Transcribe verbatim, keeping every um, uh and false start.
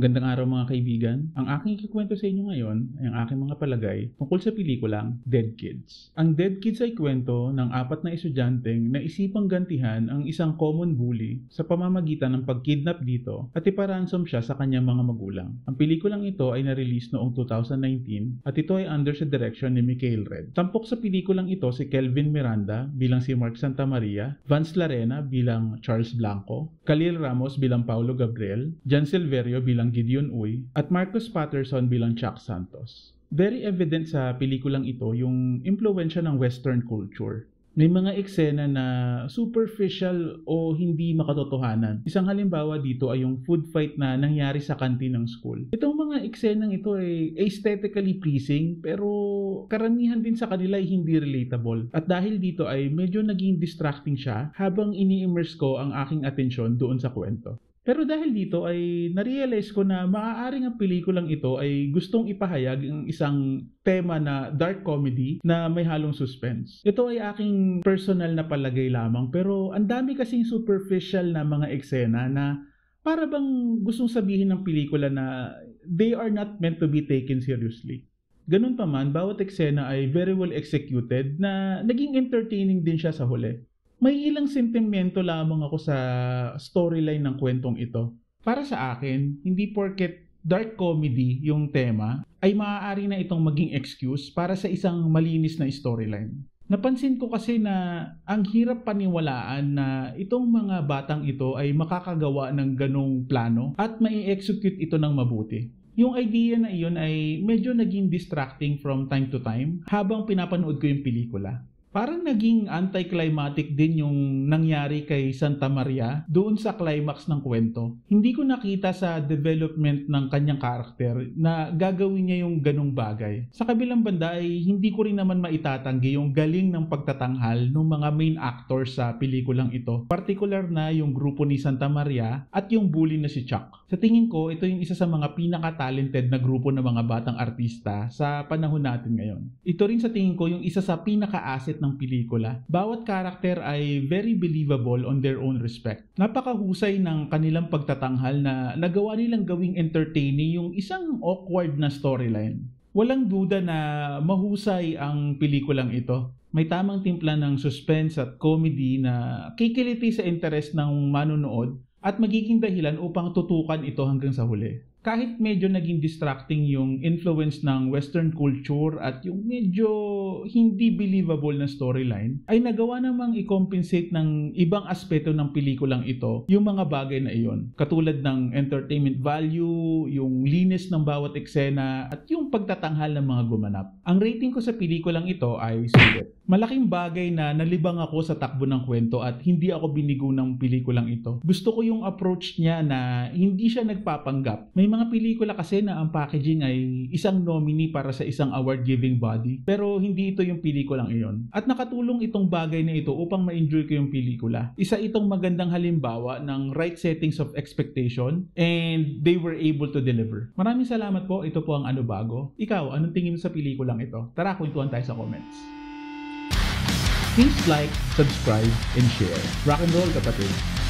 Magandang araw mga kaibigan. Ang aking ikikwento sa inyo ngayon ay ang aking mga palagay tungkol sa pelikulang Deadkids. Ang Deadkids ay kwento ng apat na estudyanteng na isipang gantihan ang isang common bully sa pamamagitan ng pagkidnap dito at iparansom siya sa kanyang mga magulang. Ang pelikulang ito ay na-release noong two thousand nineteen at ito ay under sa direksyon ni Mikhail. Tampok sa pelikulang ito si Kelvin Miranda bilang si Mark Santamaria, Vance Larena bilang Charles Blanco, Khalil Ramos bilang Paulo Gabriel, Silverio bilang Gideon Uy, at Markus Paterson bilang Chuck Santos. Very evident sa pelikulang ito yung impluwensya ng Western culture. May mga eksena na superficial o hindi makatotohanan. Isang halimbawa dito ay yung food fight na nangyari sa kantin ng school. Itong mga eksenang ito ay aesthetically pleasing pero karamihan din sa kanila ay hindi relatable. At dahil dito ay medyo naging distracting siya habang ini-immerse ko ang aking atensyon doon sa kwento. Pero dahil dito ay narealize ko na maaaring ang pelikulang ito ay gustong ipahayag ang isang tema na dark comedy na may halong suspense. Ito ay aking personal na palagay lamang pero ang dami kasing superficial na mga eksena na para bang gustong sabihin ng pelikula na they are not meant to be taken seriously. Ganun pa man, bawat eksena ay very well executed na naging entertaining din siya sa huli. May ilang sentimento lamang ako sa storyline ng kwentong ito. Para sa akin, hindi porket dark comedy yung tema, ay maaari na itong maging excuse para sa isang malinis na storyline. Napansin ko kasi na ang hirap paniwalaan na itong mga batang ito ay makakagawa ng ganong plano at mai-execute ito ng mabuti. Yung idea na iyon ay medyo naging distracting from time to time habang pinapanood ko yung pelikula. Parang naging anticlimactic din yung nangyari kay Santa Maria doon sa climax ng kwento. Hindi ko nakita sa development ng kanyang karakter na gagawin niya yung ganong bagay. Sa kabilang banda ay hindi ko rin naman maitatanggi yung galing ng pagtatanghal ng mga main actors sa pelikulang ito. Partikular na yung grupo ni Santa Maria at yung bully na si Chuck. Sa tingin ko, ito yung isa sa mga pinaka-talented na grupo ng mga batang artista sa panahon natin ngayon. Ito rin sa tingin ko yung isa sa pinaka-asset ng pelikula. Bawat karakter ay very believable on their own respect. Napakahusay ng kanilang pagtatanghal na nagawa nilang gawing entertaining yung isang awkward na storyline. Walang duda na mahusay ang pelikulang ito. May tamang timpla ng suspense at comedy na kikiliti sa interes ng manonood at magiging dahilan upang tutukan ito hanggang sa huli. Kahit medyo naging distracting yung influence ng Western culture at yung medyo hindi believable na storyline, ay nagawa namang i-compensate ng ibang aspeto ng pelikulang ito yung mga bagay na iyon. Katulad ng entertainment value, yung linis ng bawat eksena, at yung pagtatanghal ng mga gumanap. Ang rating ko sa pelikulang ito ay sulit. Malaking bagay na nalibang ako sa takbo ng kwento at hindi ako binigo ng pelikulang ito. Gusto ko yung approach niya na hindi siya nagpapanggap. May mga pelikula kasi na ang packaging ay isang nominee para sa isang award-giving body. Pero hindi ito yung pelikulang iyon. At nakatulong itong bagay na ito upang ma-enjoy ko yung pelikula. Isa itong magandang halimbawa ng right settings of expectation and they were able to deliver. Maraming salamat po. Ito po ang Ano Bago. Ikaw, anong tingin mo sa pelikulang ito? Tara, kwentuhan tayo sa comments. Please like, subscribe, and share. Rock and roll, kapatid!